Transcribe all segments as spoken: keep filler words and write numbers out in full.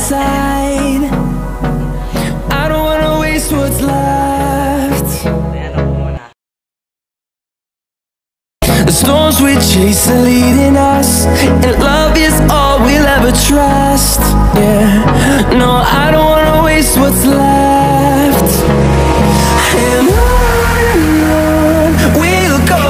side. I don't wanna waste what's left. The storms we chase are leading us, and love is all we'll ever trust. Yeah, no, I don't wanna waste what's left. And on and on we'll go,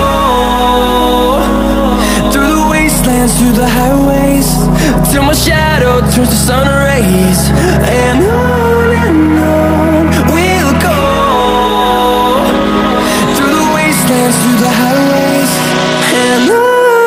through the wastelands, through the highways, till my shadow turns to sun rays. And on and on we'll go, through the wastelands, through the highways, and on.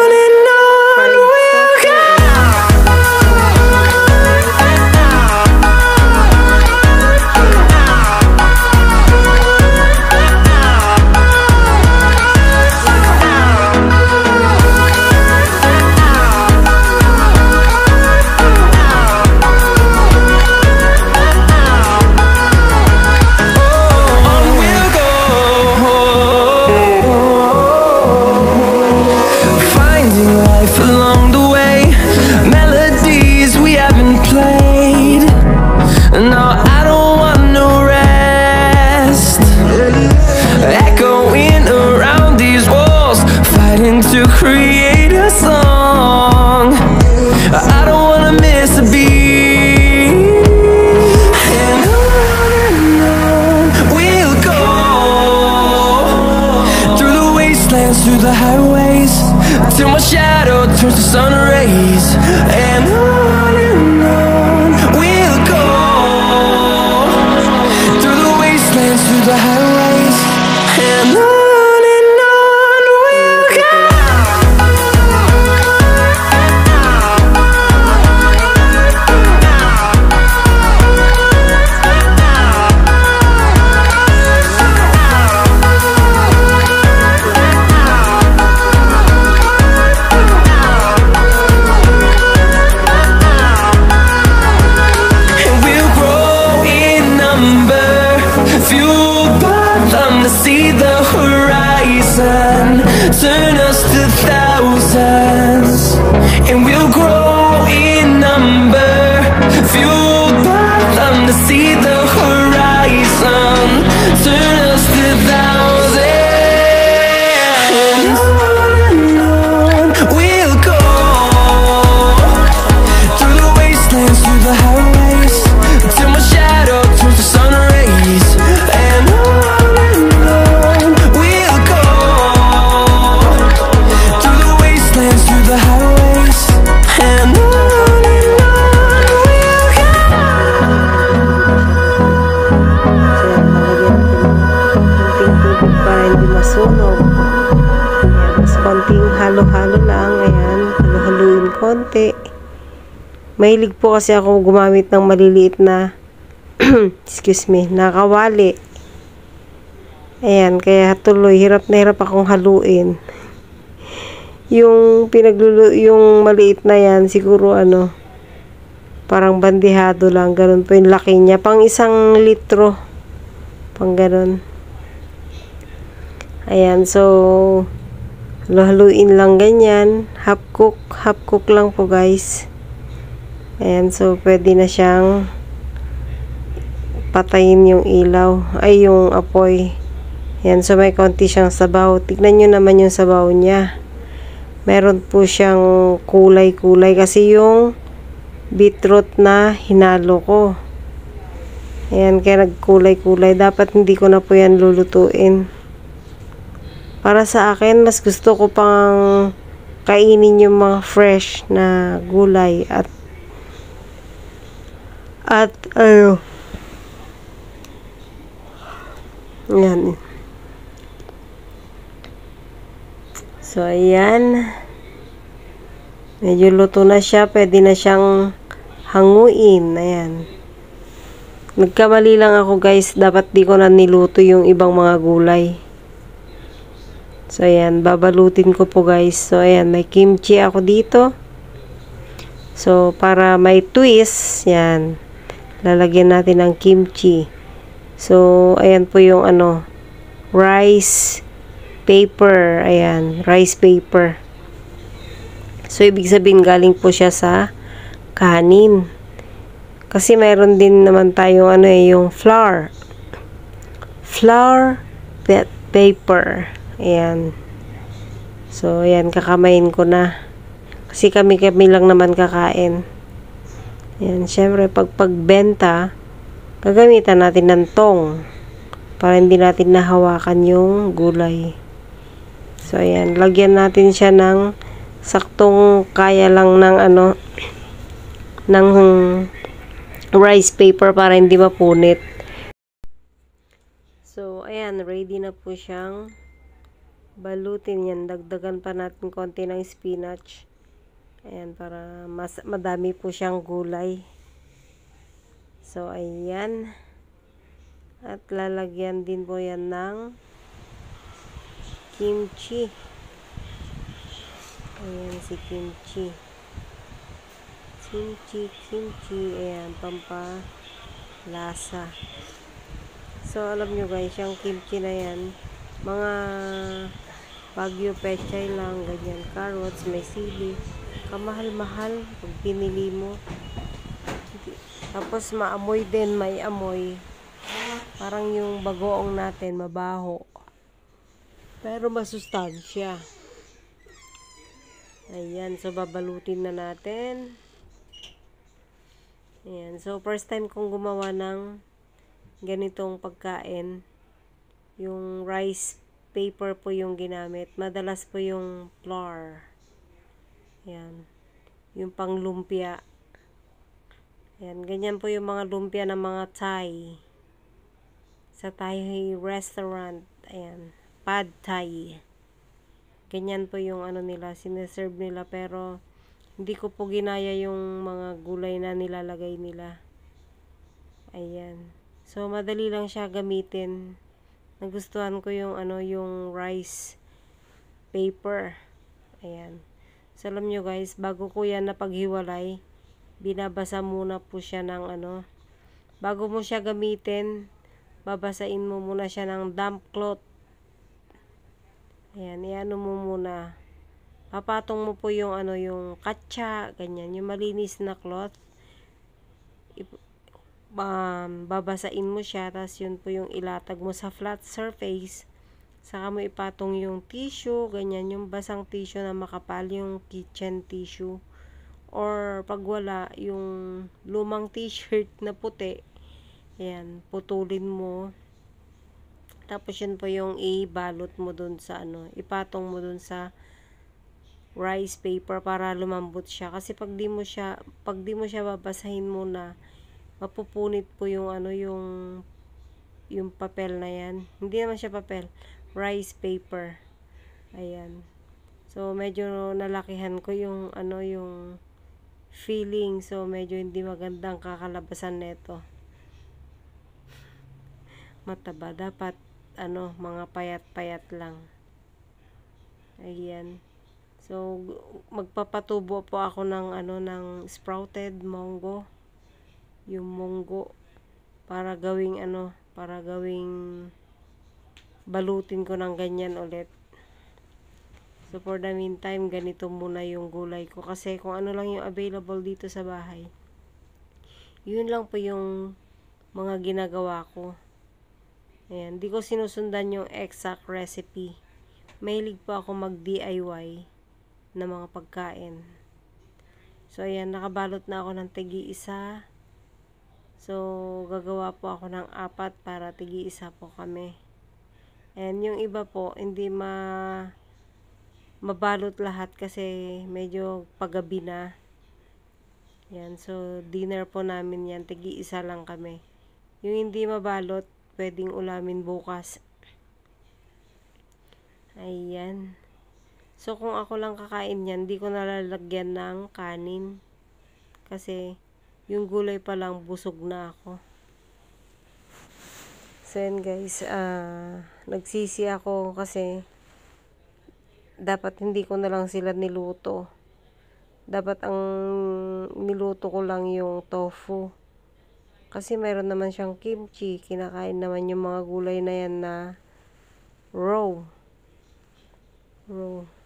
To create a song, I don't wanna miss a beat. And on and on we'll go, through the wastelands, through the highways, till my shadow turns to sun rays. And on and on we'll go, through the wastelands, through the highways, and on. See the horizon, turn us to thousands, and we'll grow in number, fueled by them to see the horizon, turn us to thousands. And on and on we'll go, through the wastelands, through the highways, till my shadow turns to sun rays. And on sunog. Ayan, mas konting halo-halo lang. Ayan, halo-haluin konti. Mahilig po kasi ako gumamit ng maliliit na excuse me, nakawali. Ayan, kaya tuloy, hirap na hirap akong haluin. Yung pinaglulu, yung maliit na yan, siguro ano, parang bandihado lang, ganun po yung laki niya. Pang isang litro. Pang ganun. Ayan, so haluin lang ganyan, half cook, half cook lang po guys. Ayan, so pwede na siyang patayin yung ilaw, ay yung apoy. Ayan, so may konti siyang sabaw. Tignan nyo naman yung sabaw niya. Meron po siyang kulay-kulay kasi yung beetroot na hinalo ko. Ayan, kaya nagkulay-kulay. Dapat hindi ko na po yan lulutuin. Para sa akin, mas gusto ko pang kainin yung mga fresh na gulay at at ano yan. So ayan, medyo luto na siya, pwede na siyang hanguin. Ayan, nagkamali lang ako guys, dapat di ko na niluto yung ibang mga gulay. So, ayan, babalutin ko po guys. So, ayan, may kimchi ako dito. So, para may twist, yan, lalagyan natin ng kimchi. So, ayan po yung ano, rice paper. Ayan, rice paper. So, ibig sabihin, galing po siya sa kanin. Kasi mayroon din naman tayong ano eh, yung flour. Flour paper. Ayan. So, ayan, kakamayin ko na. Kasi kami-kami lang naman kakain. Ayan, syempre, pag pagbenta, gagamitan natin ng tong para hindi natin nahawakan yung gulay. So, ayan, lagyan natin siya ng saktong kaya lang ng ano, ng rice paper para hindi mapunit. So, ayan, ready na po siyang balutin. Yan, dagdagan pa natin konti ng spinach. Ayan, para mas madami po siyang gulay. So, ayan. At lalagyan din po yan ng kimchi. Ayan si kimchi. Kimchi, kimchi. Ayan, pampalasa. So, alam nyo guys, yung kimchi na yan, mga Baguio pechay lang, ganyan, carrots, may sili. Kamahal-mahal pag pinili mo. Tapos maamoy din, may amoy. Parang yung bagoong natin, mabaho. Pero masustansya. Ayan, so babalutin na natin. Ayan, so first time kong gumawa ng ganitong pagkain. Yung rice paper po yung ginamit. Madalas po yung flour. Ayan, yung pang lumpia. Ayan, ganyan po yung mga lumpia ng mga Thai. Sa Thai restaurant. Ayan, pad Thai. Ganyan po yung ano nila, sineserve nila, pero hindi ko po ginaya yung mga gulay na nilalagay nila. Ayan. So, madali lang siya gamitin. Nagustuhan ko yung ano, yung rice paper. Ayan. So, alam nyo guys, bago ko yan napaghiwalay, binabasa muna po siya ng ano, bago mo siya gamitin, babasain mo muna siya ng damp cloth. Ayan, iano mo muna. Papatong mo po yung ano, yung katsa, ganyan, yung malinis na cloth. Um, babasain mo siya, tapos yun po yung ilatag mo sa flat surface. Saka mo ipatong yung tissue, ganyan, yung basang tissue na makapal, yung kitchen tissue. Or pag wala, yung lumang t-shirt na puti, ayan, putulin mo. Tapos yun po yung ibalot mo dun sa ano, ipatong mo dun sa rice paper para lumambot siya. Kasi pag di mo siya, pag di mo siya babasahin muna, mapupunit po yung ano, yung yung papel na yan. Hindi naman siya papel, rice paper. Ayan. So medyo nalakihan ko yung ano, yung feeling. So medyo hindi magandang kakalabasan nito. Mataba dapat ano, mga payat-payat lang. Ayan. So, magpapatubo po ako ng ano, ng sprouted munggo. Yung munggo. Para gawing ano, para gawing balutin ko ng ganyan ulit. So, for the meantime, ganito muna yung gulay ko. Kasi kung ano lang yung available dito sa bahay, yun lang po yung mga ginagawa ko. Ayan, di ko sinusundan yung exact recipe. Mahilig po ako mag-D I Y na mga pagkain. So, ayan, nakabalot na ako ng tigi-isa. So, gagawa po ako ng apat para tigi-isa po kami. And yung iba po, hindi ma mabalot lahat kasi medyo paggabi na. Ayan, so, dinner po namin yan. Tigi-isa lang kami. Yung hindi mabalot, pwedeng ulamin bukas. Ayan. So, kung ako lang kakain yan, di ko nalalagyan ng kanin. Kasi, yung gulay pa lang, busog na ako. So, yan guys. Uh, nagsisi ako kasi dapat hindi ko na lang sila niluto. Dapat ang niluto ko lang yung tofu. Kasi mayroon naman siyang kimchi. Kinakain naman yung mga gulay na yan na raw. Raw.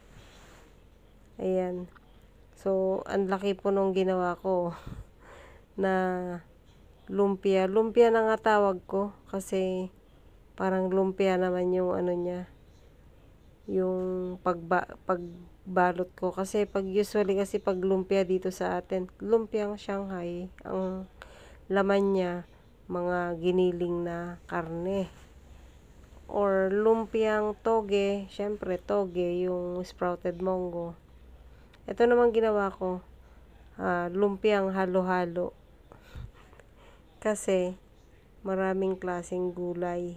Ayan. So, ang laki po nung ginawa ko na lumpia. Lumpia na nga tawag ko kasi parang lumpia naman yung ano niya. Yung pagba, pagbalot ko. Kasi pag usually kasi pag lumpia dito sa atin, lumpiang Shanghai, ang laman niya, mga giniling na karne. Or lumpiang toge, syempre toge, yung sprouted munggo. Ito naman ginawa ko, uh, lumpiang halo-halo. Kasi maraming klaseng gulay.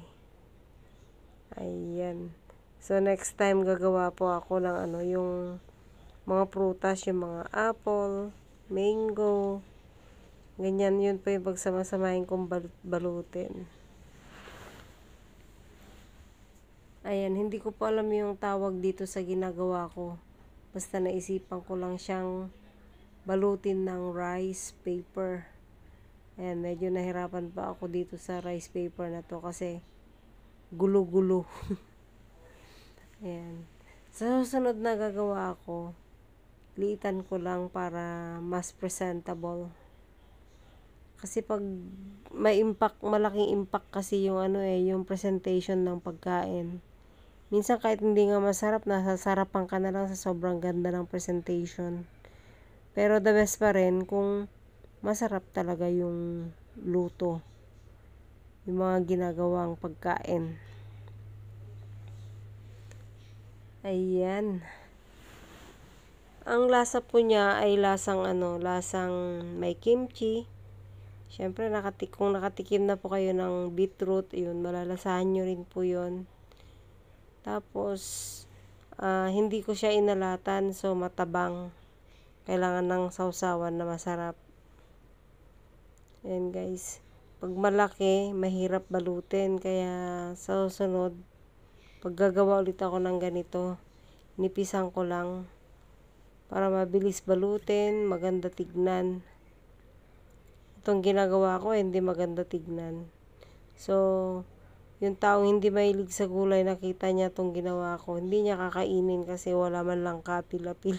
Ayan. So, next time gagawa po ako ng ano, yung mga prutas, yung mga apple, mango, ganyan, yun po yung pagsama-samahin kong balutin. Ayan, hindi ko po alam yung tawag dito sa ginagawa ko. Basta naisipan ko lang siyang balutin ng rice paper. Ayan, medyo nahirapan pa ako dito sa rice paper na to kasi gulo-gulo. Ayan. Sa susunod na gagawa ako, liitan ko lang para mas presentable. Kasi pag may impact, malaking impact kasi yung ano eh, yung presentation ng pagkain. Minsan kahit hindi nga masarap, nasasarapan ka na lang sa sobrang ganda ng presentation. Pero the best pa rin kung masarap talaga yung luto. Yung mga ginagawang pagkain. Ayan. Ang lasa po niya ay lasang ano, lasang may kimchi. Siyempre, nakatik kung nakatikim na po kayo ng beetroot, yun, malalasahan nyo rin po yun. Tapos, uh, hindi ko siya inalatan, so matabang. Kailangan ng sausawan na masarap. Ayan guys. Pag malaki, mahirap balutin. Kaya sa susunod, pag gagawa ulit ako ng ganito, nipisan ko lang para mabilis balutin, maganda tignan. Itong ginagawa ko, hindi maganda tignan. So, yung taong hindi mahilig sa gulay, nakita niya itong ginawa ko, hindi niya kakainin kasi wala man lang kapil-apil.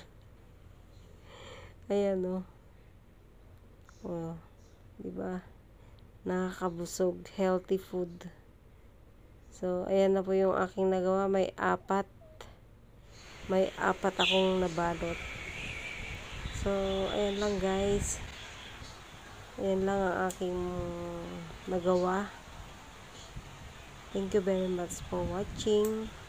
Ayan o. Oh. Oh, diba? Nakakabusog. Healthy food. So, ayan na po yung aking nagawa. May apat. May apat akong nabalot. So, ayan lang guys. Ayan lang ang aking nagawa. Thank you very much for watching.